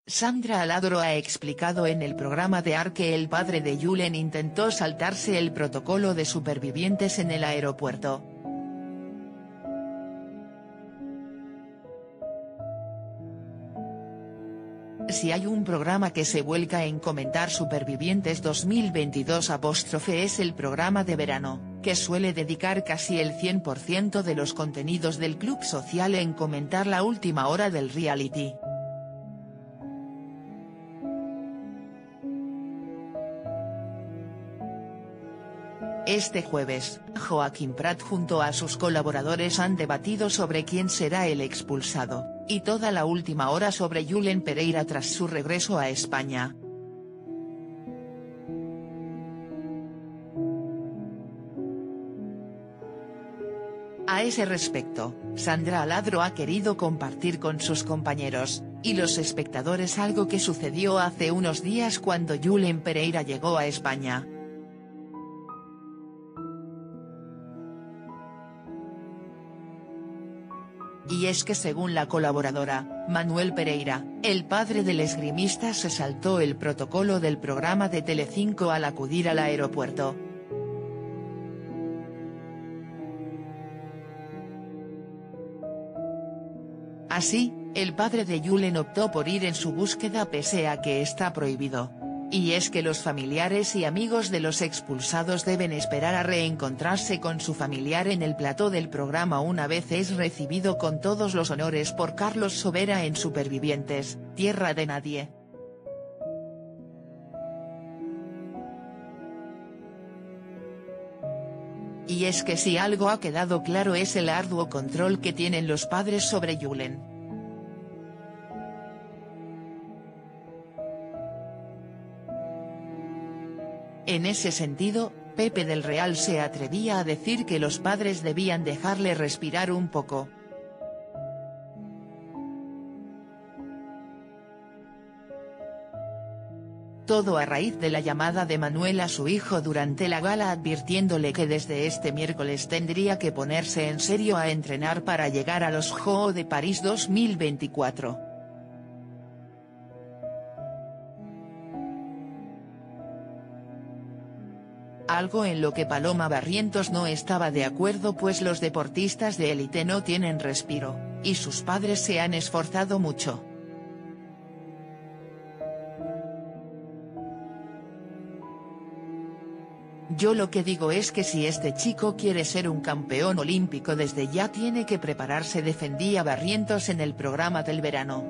Sandra Aladro ha explicado en el programa de AR que el padre de Julen intentó saltarse el protocolo de supervivientes en el aeropuerto. Si hay un programa que se vuelca en comentar Supervivientes 2022 es el programa de verano, que suele dedicar casi el 100% de los contenidos del club social en comentar la última hora del reality. Este jueves, Joaquim Prat junto a sus colaboradores han debatido sobre quién será el expulsado, y toda la última hora sobre Julen Pereira tras su regreso a España. A ese respecto, Sandra Aladro ha querido compartir con sus compañeros, y los espectadores algo que sucedió hace unos días cuando Julen Pereira llegó a España. Y es que según la colaboradora, Manuel Pereira, el padre del esgrimista se saltó el protocolo del programa de Telecinco al acudir al aeropuerto. Así, el padre de Julen optó por ir en su búsqueda pese a que está prohibido. Y es que los familiares y amigos de los expulsados deben esperar a reencontrarse con su familiar en el plató del programa una vez es recibido con todos los honores por Carlos Sobera en Supervivientes, Tierra de Nadie. Y es que si algo ha quedado claro es el arduo control que tienen los padres sobre Julen. En ese sentido, Pepe del Real se atrevía a decir que los padres debían dejarle respirar un poco. Todo a raíz de la llamada de Manuel a su hijo durante la gala advirtiéndole que desde este miércoles tendría que ponerse en serio a entrenar para llegar a los Juegos de París 2024. Algo en lo que Paloma Barrientos no estaba de acuerdo pues los deportistas de élite no tienen respiro, y sus padres se han esforzado mucho. Yo lo que digo es que si este chico quiere ser un campeón olímpico desde ya tiene que prepararse, defendía Barrientos en el programa del verano.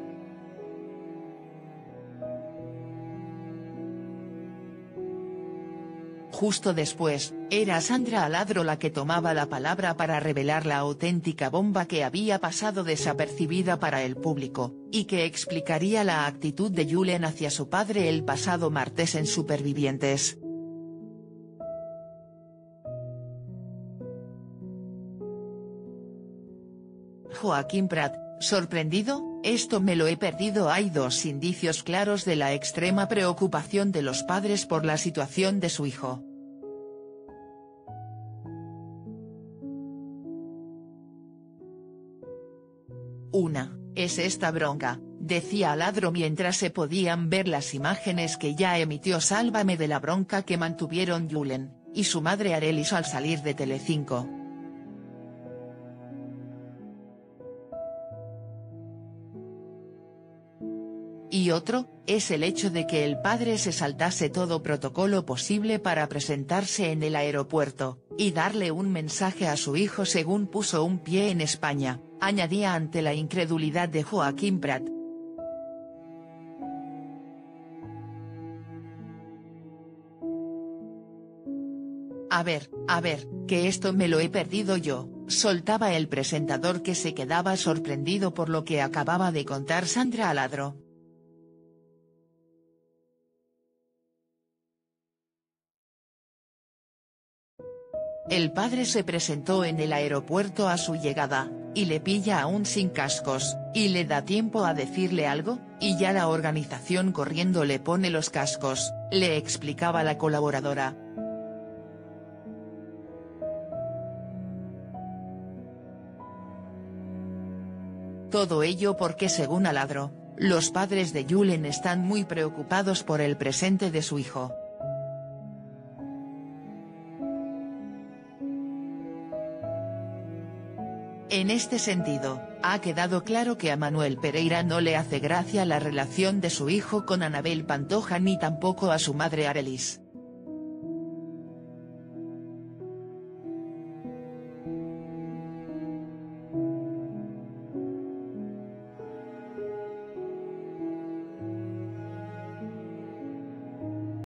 Justo después, era Sandra Aladro la que tomaba la palabra para revelar la auténtica bomba que había pasado desapercibida para el público, y que explicaría la actitud de Julen hacia su padre el pasado martes en Supervivientes. Joaquim Prat, sorprendido, esto me lo he perdido. Hay dos indicios claros de la extrema preocupación de los padres por la situación de su hijo. Una, es esta bronca, decía Aladro mientras se podían ver las imágenes que ya emitió Sálvame de la bronca que mantuvieron Julen y su madre Arelis al salir de Telecinco. Y otro, es el hecho de que el padre se saltase todo protocolo posible para presentarse en el aeropuerto, y darle un mensaje a su hijo según puso un pie en España, añadía ante la incredulidad de Joaquim Prat. A ver, que esto me lo he perdido yo, soltaba el presentador que se quedaba sorprendido por lo que acababa de contar Sandra Aladro. El padre se presentó en el aeropuerto a su llegada, y le pilla aún sin cascos, y le da tiempo a decirle algo, y ya la organización corriendo le pone los cascos, le explicaba la colaboradora. Todo ello porque según Aladro, Los padres de Julen están muy preocupados por el presente de su hijo. En este sentido, ha quedado claro que a Manuel Pereira no le hace gracia la relación de su hijo con Anabel Pantoja ni tampoco a su madre Arelis.